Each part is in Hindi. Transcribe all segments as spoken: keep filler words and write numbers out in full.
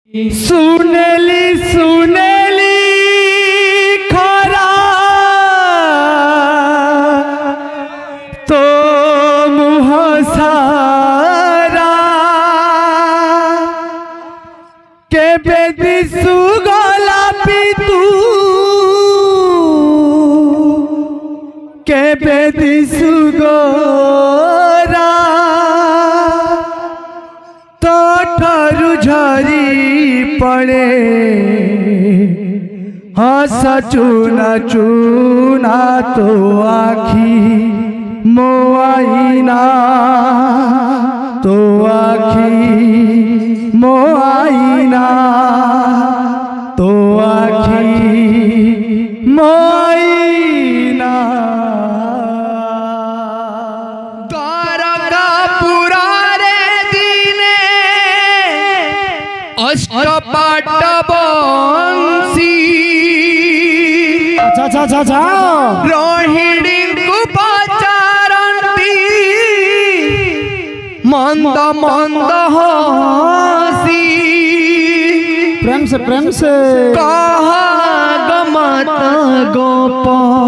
सुनेली सुनेली खरा तो मुँह सारा के बेदी सुगला पितू के बेदी सुगोरा तो ठारू झरी पड़े हंस चूना चूना तो आखी मोआईना तो आखी मोआईना तो आखी मोआईना द्वारका पुरारे दिने अष्टपाट बंशी जा जा जा जा रोहिणी कुपचारंती मंद मंद हसी प्रेम से प्रेम से कहा गमत गोप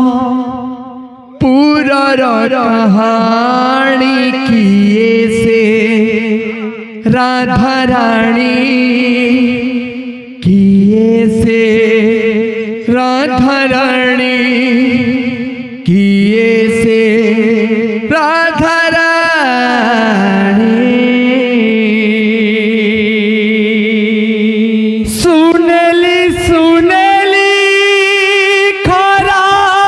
पूरा कहानी किए से राधा रानी किए से राधा रानी किए से राधा रानी सुनेली सुनेली खरा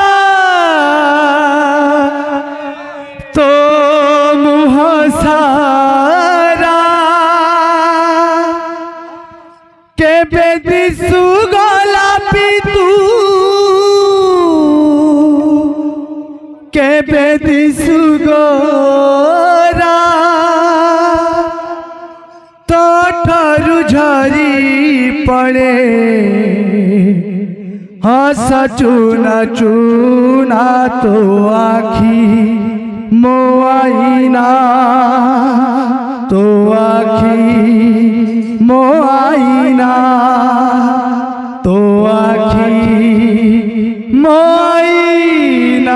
तो मुँह सारा के बेदी सुगला पितू के बेदी सुगोरा तो ठारू झरी पड़े हंस चूना चूना तो आखी मोआईना तो आखी मोआईना तो आखी मोआईना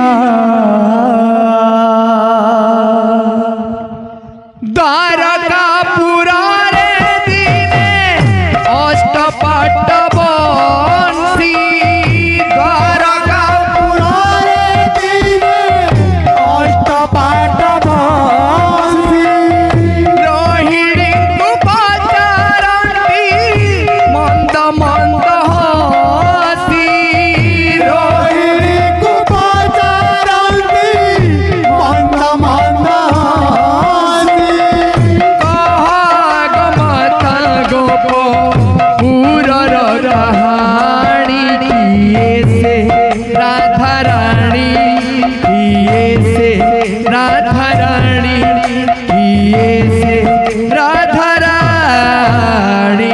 द्वारका पुरारे दिने अष्टपाट बंशी द्वारका पुरारे दिने अष्टपाट बंशी रोहिणी कुपचारंती मंद मंद हसी रोहिणी कुपचारंती मंद मंद हसी कहा गमत गोप पूरा कहानी किए से राधा रानी किए से राधा रानी किए से राधा रानी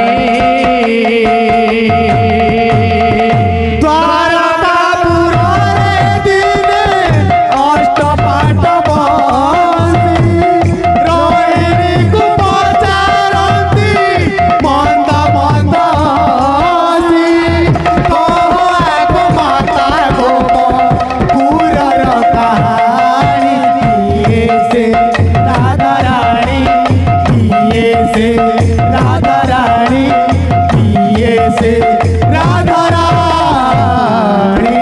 द्वारका पुरारे दिने अष्टपाट बंशी रोहिणी कुपचारंती मंद मंद हसी कहा माता गोप पूरा कहानी किए से राधा रानी किए से राधा रानी किए से राधा रानी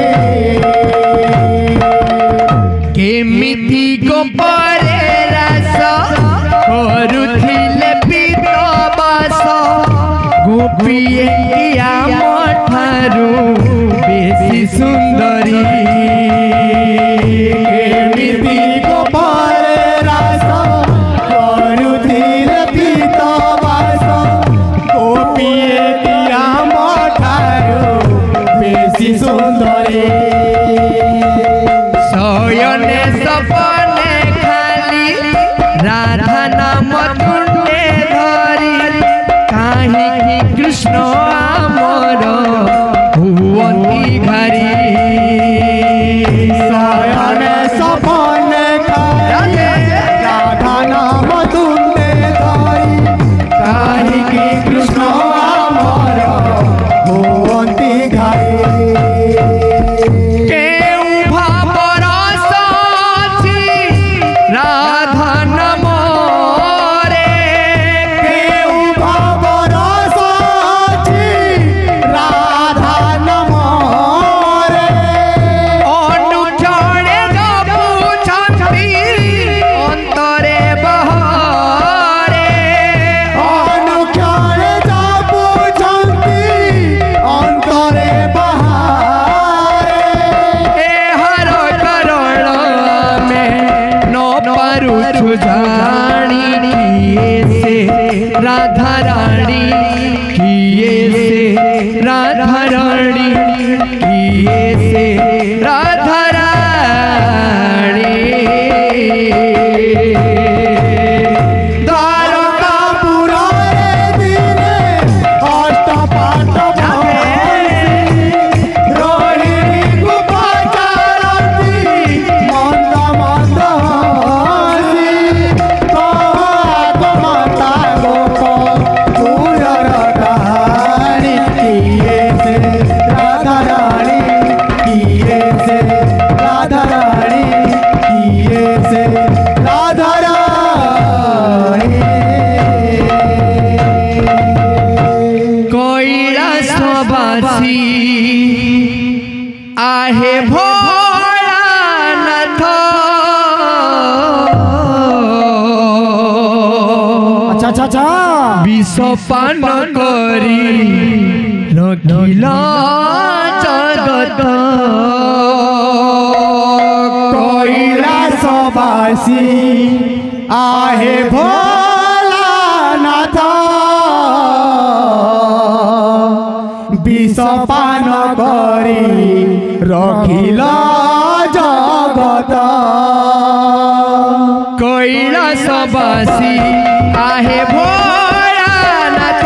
केमिति गोपरे रस करुथिले पीत बास गोपिए किया मठारू बेसी सुंदरी केमिति गोपाले रास करुथिले पीत बास गोपिए किया मठारू बेसी सुंदरी शयने सपने खाली राधा नाम तुंडे धरी काहे कृष्ण आमर हुवती घरी शयने सपने खाली राधा नाम तुंडे धरी काहे कृष्ण आहे भोलानाथ अच्छा अच्छा अच्छा विषपान करी रखिला जगत कैलासवासी आहे भोलानाथ विषपान करी रखिला जगत कैलासवासी आहे भोलानाथ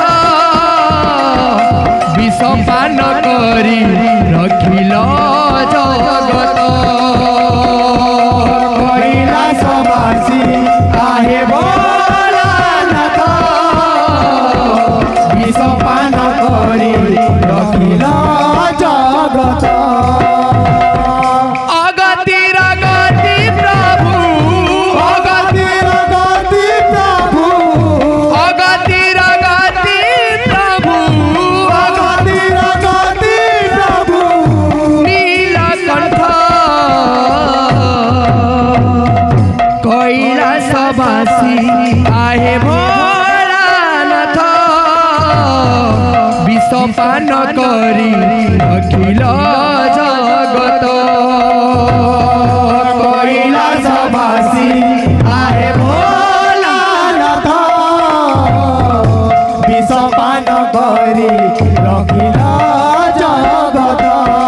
विषपान करी रखिला जगत कैलासवासी आहे भोलानाथ विषपान करी रखिला जगत अगतिर गति प्रभु अगतिर गति प्रभु अगतिर गति प्रभु अगतिर गति प्रभु नीलकंठ कैलासवासी आहे भोलानाथ विषपान करी अखिल जगत कैलासवासी आहे भोलानाथ विषपान करी रखिला जगत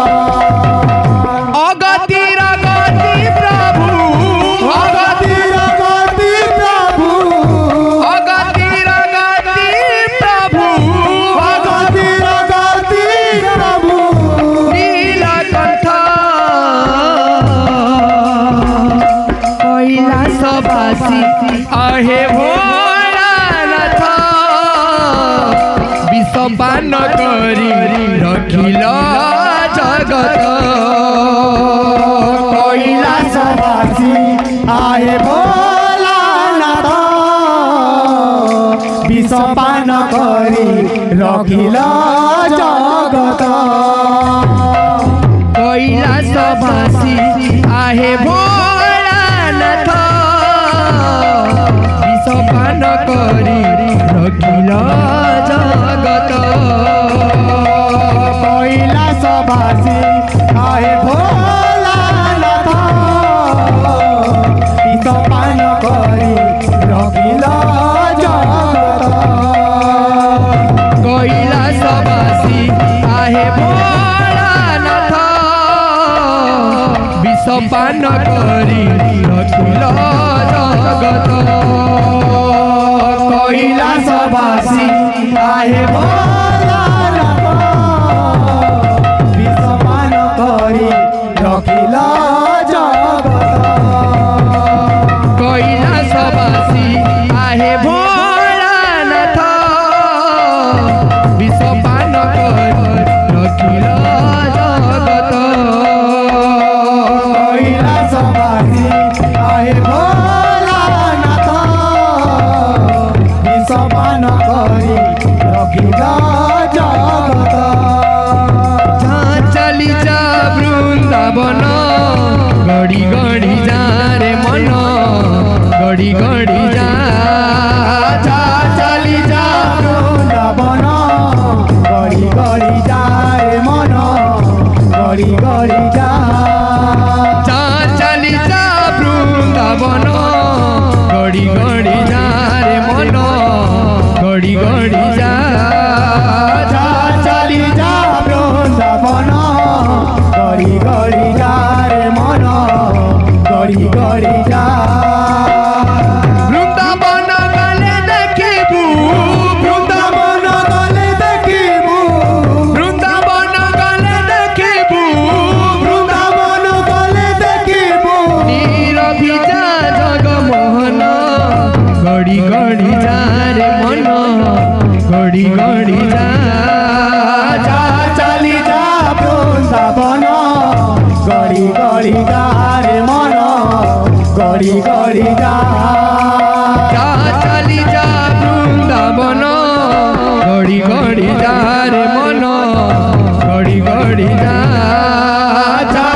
अगतिर गति प्रभु अगतिर गति प्रभु अगतिर गति प्रभु अगतिर गति प्रभु नीलकंठ कैलासवासी आहे भोलानाथ विषपान करी रखिल जगत कैलासवासी आहे भोलानाथ विषपान करी रखिला जगत कैलासवासी आहे भोलानाथ विषपान करी रखिल जगत कैलासवासी आहे भोलानाथ विषपान करी रखिला जगत कैलासवासी आहे भोलानाथ विषपान करी रखिल जगत कैलासवासी आहे भोलानाथ विषपान करी रखिला जगत कैलासवासी आहे भोलानाथ विषपान करी रखिल जगत कैलासवासी आहे भोलानाथ विषपान करी रखिला जगत जहाँ चली जा वृंदावन गड़ी गड़ी जा रे मन गड़ी गड़ी जा जा चली जा वृंदावन गड़ी गड़ी जा रे मन गड़ी गड़ी जा जहाँ चली जा वृंदावन गड़ी गड़ी जा रे मन गड़ी गड़ी जा जा चली जा वृंदावन गड़ी गड़ी जा रे मन गड़ी गड़ी जा वृंदावन गले देखिबू वृंदावन गले देखिबू वृंदावन गले देखिबू वृंदावन गले देखिबू नीरभिजा जगमोहन गड़ी गड़ी जा रे मन गड़ी गड़ी जा जा चली जा वृंदावन गड़ी गड़ी जा रे मन गड़ी गड़ी जा जा चली जा वृंदावन गड़ी गड़ी जा रे मन गड़ी गड़ी जा जा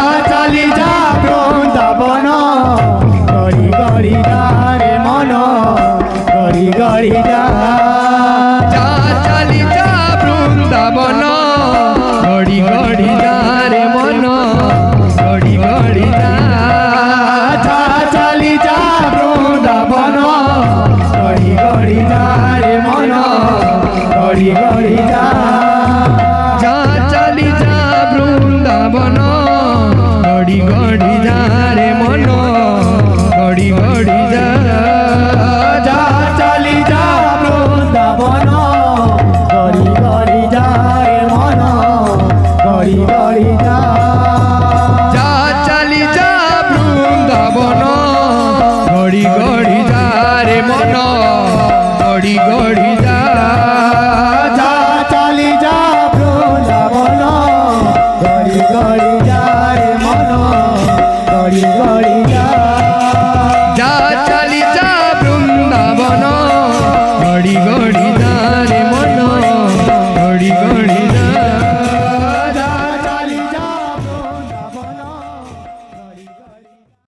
जा चली जा बृंदावन गड़ी गड़ी जा रे मन गड़ी गड़ी जा जा चली जा बृंदावन गड़ी गड़ी जा रे मन गड़ी गड़ी जा जा चली जा बृंदावन गड़ी गड़ी जा रे मन गड़ी गड़ी जा